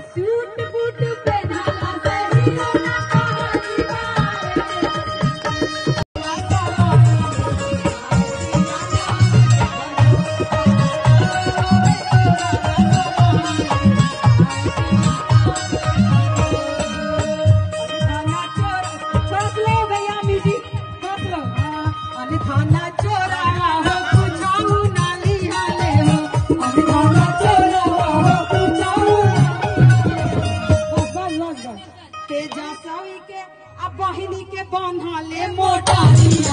Suit boot पहनाला सहिया ना कहानी थाना चोरा हो कुछाऊ नाली हाले हो थाना चोरा हो कुछाऊ के जासवी के अब बहिनी के बंधाले मोटा दिया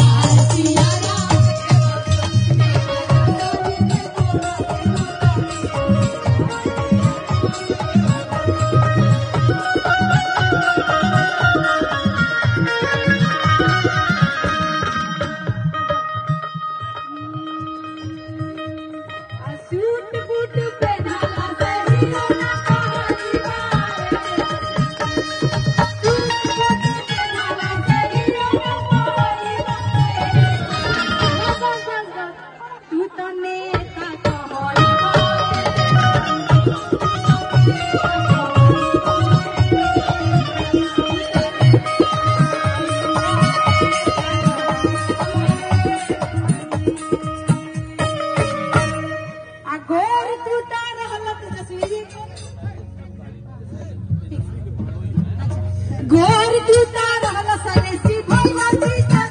सूट बूट पहनाला सहिया ना कहानी तू तो नेता गोर तू तार हलत जसवीरी गोर तू तार हलत सने सिधैया सीता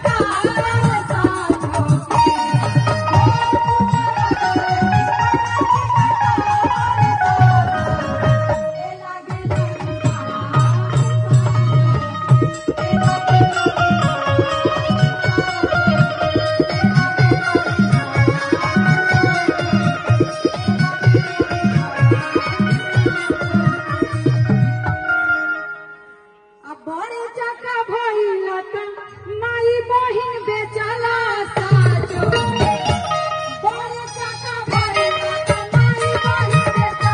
बड़े चका भइला त माई बहिन बेचला साजो बड़े चका भइला त माई बहिन बेचला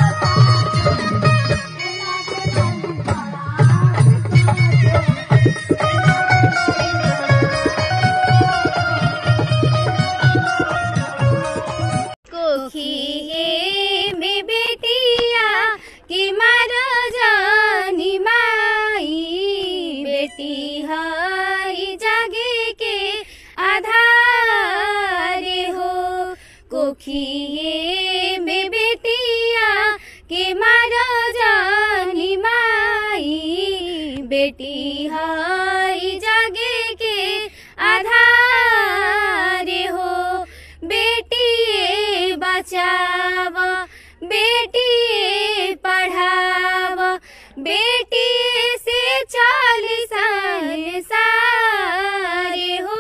कोखिए में बेटिया के मारो जानी माई बेटी हई जागे के आधार हो कोखिए में बेटिया के मारो जानी माई बेटी हई जागे के आधार हो बेटिए बचाव बेटिए पढ़ाव बेटिए से चल सारे हो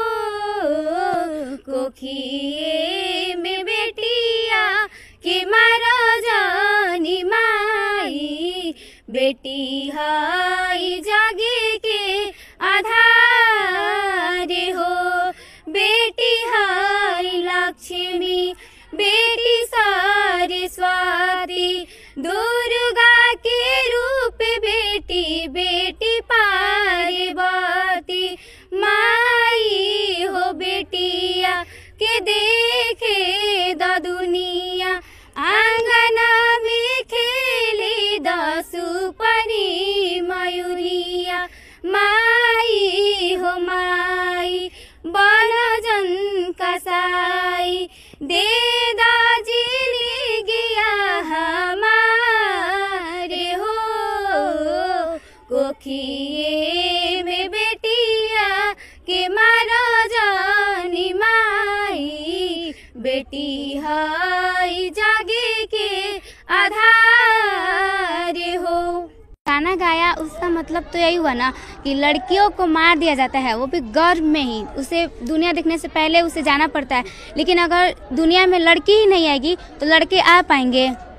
कोखिए में बेटिया के मारो जानी माई बेटी हई जागे के आधार हो बेटी हई लक्ष्मी बेटी सरस्वती दुर्गा के रूप बेटी बेटी पार्वती माई हो बेटिया के देखे द दुनिया आंगना में खेले दसुपनी मयूरिया माई हो माई बन जन कसाई दे दाजी ले गया हमारे हो कोखिए में बेटिया के मारो जानी माई बेटी हई जागे के आधार हो। गाना गाया उसका मतलब तो यही हुआ ना कि लड़कियों को मार दिया जाता है, वो भी गर्भ में ही। उसे दुनिया देखने से पहले उसे जाना पड़ता है, लेकिन अगर दुनिया में लड़की ही नहीं आएगी तो लड़के आ पाएंगे।